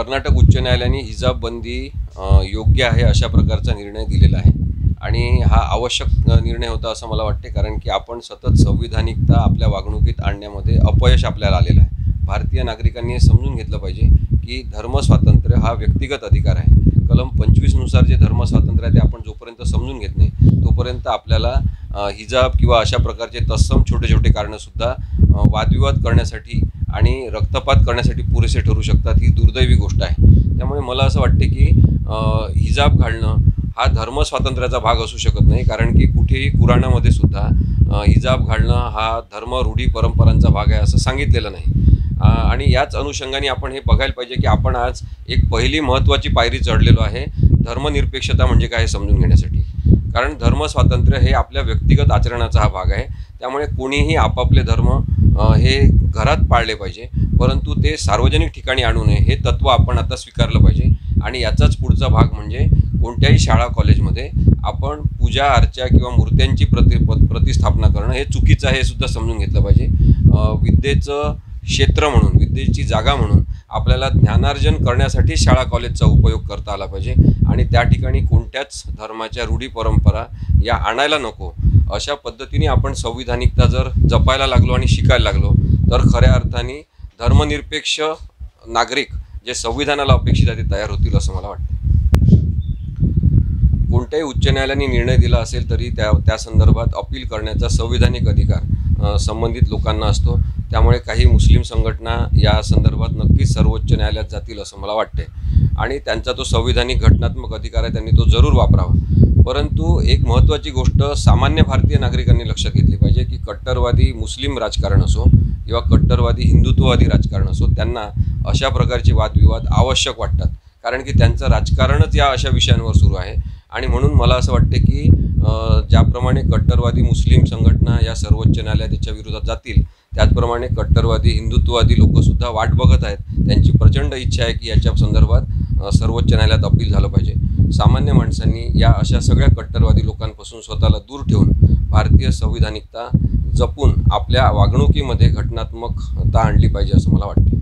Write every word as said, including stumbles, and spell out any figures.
कर्नाटक उच्च न्यायालयाने हिजाब बंदी योग्य आहे अशा प्रकारचा निर्णय दिलेला आहे आणि हा आवश्यक निर्णय होता असं मला वाटते, कारण की आपण सतत संविधानिकता आपल्या वागणुकीत आणण्यामध्ये अपयश आपल्याला आलेलं आहे। भारतीय नागरिकांनी समजून घेतलं पाहिजे की धर्मस्वातंत्र्य हा व्यक्तिगत अधिकार आहे। कलम पंचवीस नुसार जे धर्मस्वातंत्र्य आहे ते आपण जोपर्यंत समजून घेत नाही तोपर्यंत आपल्याला हिजाब किंवा अशा प्रकारचे तत्सम छोटे छोटे कारणंसुद्धा वादविवाद करण्यासाठी आणि रक्तपात करण्यासाठी पुरेसे ठरू शकतात। ही दुर्दैवी गोष्ट आहे। त्यामुळे मला असं वाटते की हिजाब घालणं हा धर्मस्वातंत्र्याचा भाग असू शकत नाही, कारण की कुठेही कुराणामध्ये सुद्धा हिजाब घालणं हा धर्म रूढी परंपरांचा भाग आहे असं सांगितलेलं नाही। आणि याच अनुषंगाने आपण हे बघायला पाहिजे की आपण आज एक पहिली महत्त्वाची पायरी चढलेलो आहे धर्मनिरपेक्षता म्हणजे काय समजून घेण्यासाठी। कारण धर्मस्वातंत्र्य हे आपल्या व्यक्तिगत आचरणाचा हा भाग आहे। त्यामुळे कोणीही आपापले धर्म हे घरात पाळले पाहिजे, परंतु ते सार्वजनिक ठिकाणी आणू नये हे तत्त्व आपण आता स्वीकारलं पाहिजे। आणि याचाच पुढचा भाग म्हणजे कोणत्याही शाळा कॉलेजमध्ये आपण पूजा अर्चा किंवा मूर्त्यांची प्रति प्रतिस्थापना करणं हे चुकीचं आहे हे सुद्धा समजून घेतलं पाहिजे। विद्येचं क्षेत्र म्हणून, विद्येची जागा म्हणून आपल्याला ज्ञानार्जन करण्यासाठी शाळा कॉलेजचा उपयोग करता आला पाहिजे आणि त्या ठिकाणी कोणत्याच धर्माच्या रूढी परंपरा या आणायला नको। अशा पद्धतीने आपण संविधानिकता जर जपायला लागलो आणि शिकायला लागलो तर खऱ्या अर्थाने धर्मनिरपेक्ष नागरिक जे संविधानाला अपेक्षित आहे ते तयार होतील असं मला वाटतं। कोणत्याही उच्च न्यायालयाने निर्णय दिला असेल तरी त्या त्या संदर्भात अपील करण्याचा संविधानिक अधिकार संबंधित लोकांना असतो। त्यामुळे काही मुस्लिम संघटना या संदर्भात नक्कीच सर्वोच्च न्यायालयात जातील असं मला वाटते आणि त्यांचा तो संविधानिक घटनात्मक अधिकार आहे, त्यांनी तो जरूर वापरावा। परंतु एक महत्त्वाची गोष्ट सामान्य भारतीय नागरिकांनी लक्षात घेतली पाहिजे की कट्टरवादी मुस्लिम राजकारण असो किंवा कट्टरवादी हिंदुत्ववादी राजकारण असो, त्यांना अशा प्रकारचे वादविवाद आवश्यक वाटतात, कारण की त्यांचं राजकारणच या अशा विषयांवर सुरू आहे। आणि म्हणून मला असं वाटते की ज्याप्रमाणे कट्टरवादी मुस्लिम संघटना या सर्वोच्च न्यायालयाच्या विरोधात जातील त्याचप्रमाणे कट्टरवादी हिंदुत्ववादी लोकसुद्धा वाट बघत आहेत। त्यांची प्रचंड इच्छा आहे की याच्या संदर्भात सर्वोच्च न्यायालयात अपील झालं पाहिजे। सामान्य माणसांनी या अशा सगळ्या कट्टरवादी लोकांपासून स्वतःला दूर ठेवून भारतीय संविधानिकता जपून आपल्या वागणुकीमध्ये घटनात्मकता आणली पाहिजे असं मला वाटतं।